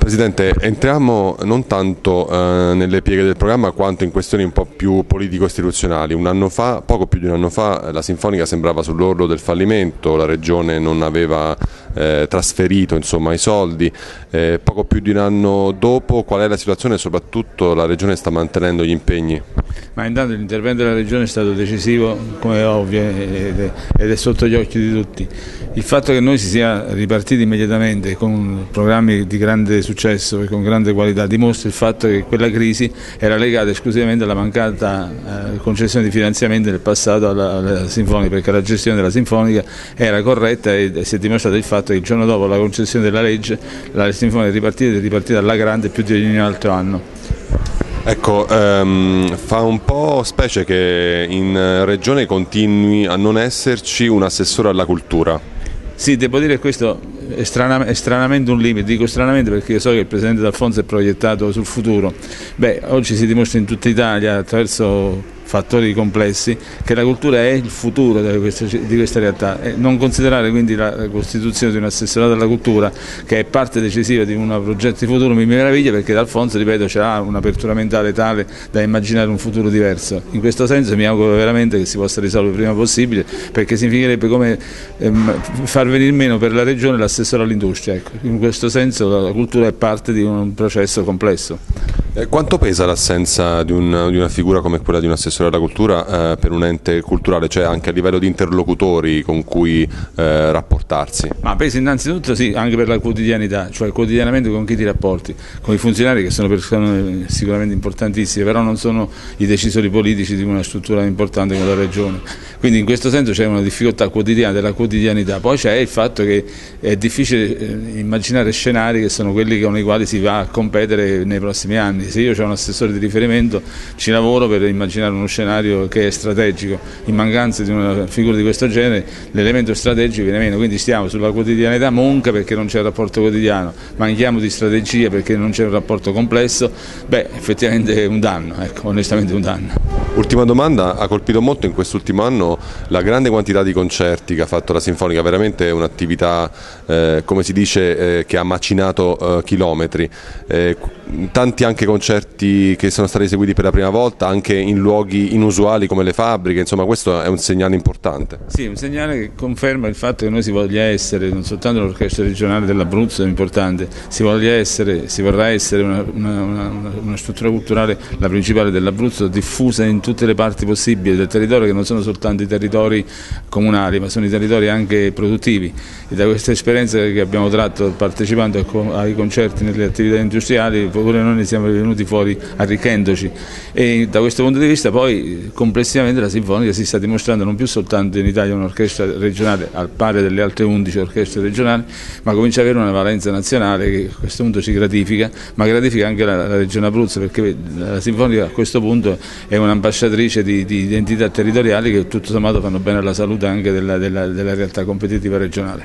Presidente, entriamo non tanto nelle pieghe del programma quanto in questioni un po' più politico-istituzionali. Un anno fa, poco più di un anno fa, la Sinfonica sembrava sull'orlo del fallimento, la Regione non aveva trasferito i soldi. Poco più di un anno dopo, qual è la situazione e soprattutto la Regione sta mantenendo gli impegni? Ma intanto l'intervento della Regione è stato decisivo, come è ovvio, ed è sotto gli occhi di tutti. Il fatto che noi si sia ripartiti immediatamente con programmi di grande successo e con grande qualità dimostra il fatto che quella crisi era legata esclusivamente alla mancata concessione di finanziamenti nel passato alla Sinfonica, perché la gestione della Sinfonica era corretta e si è dimostrato il fatto che il giorno dopo la concessione della legge la Sinfonica è ripartita alla grande più di ogni altro anno. Ecco, fa un po' specie che in Regione continui a non esserci un assessore alla cultura. Sì, devo dire che questo è stranamente un limite, dico stranamente perché io so che il Presidente D'Alfonso è proiettato sul futuro. Oggi si dimostra in tutta Italia attraverso fattori complessi che la cultura è il futuro di questa realtà e non considerare quindi la costituzione di un assessorato alla cultura, che è parte decisiva di un progetto di futuro, mi meraviglia, perché D'Alfonso, ripeto, c'ha un'apertura mentale tale da immaginare un futuro diverso. In questo senso mi auguro veramente che si possa risolvere il prima possibile, perché significherebbe come far venire meno per la Regione l'assessore all'industria. Ecco. In questo senso la cultura è parte di un processo complesso. Quanto pesa l'assenza di una figura come quella di un assessore alla cultura per un ente culturale, cioè anche a livello di interlocutori con cui rapportarsi? Ma pesa innanzitutto sì, anche per la quotidianità, cioè quotidianamente con chi ti rapporti, con i funzionari, che sono persone sicuramente importantissime, però non sono i decisori politici di una struttura importante come la Regione. Quindi in questo senso c'è una difficoltà quotidiana della quotidianità. Poi c'è il fatto che è difficile immaginare scenari che sono quelli con i quali si va a competere nei prossimi anni. Se io ho un assessore di riferimento ci lavoro per immaginare uno scenario che è strategico. In mancanza di una figura di questo genere l'elemento strategico viene meno, quindi stiamo sulla quotidianità monca perché non c'è un rapporto quotidiano, manchiamo di strategia perché non c'è un rapporto complesso. Effettivamente è un danno, ecco, onestamente un danno. Ultima domanda, ha colpito molto in quest'ultimo anno la grande quantità di concerti che ha fatto la Sinfonica, veramente un'attività come si dice che ha macinato chilometri, tanti anche concerti che sono stati eseguiti per la prima volta anche in luoghi inusuali come le fabbriche, insomma questo è un segnale importante. Sì, un segnale che conferma il fatto che noi si voglia essere, non soltanto l'orchestra regionale dell'Abruzzo è importante, si vorrà essere una struttura culturale, la principale dell'Abruzzo, diffusa in tutte le parti possibili del territorio, che non sono soltanto i territori comunali ma sono i territori anche produttivi, e da questa esperienza che abbiamo tratto partecipando ai concerti nelle attività industriali pure noi ne siamo venuti fuori arricchendoci, e da questo punto di vista poi complessivamente la Sinfonica si sta dimostrando non più soltanto in Italia un'orchestra regionale al pari delle altre 11 orchestre regionali, ma comincia ad avere una valenza nazionale che a questo punto ci gratifica, ma gratifica anche la Regione Abruzzo, perché la Sinfonica a questo punto è un'ambasciatrice di identità territoriali che tutto sommato fanno bene alla salute anche della realtà competitiva regionale.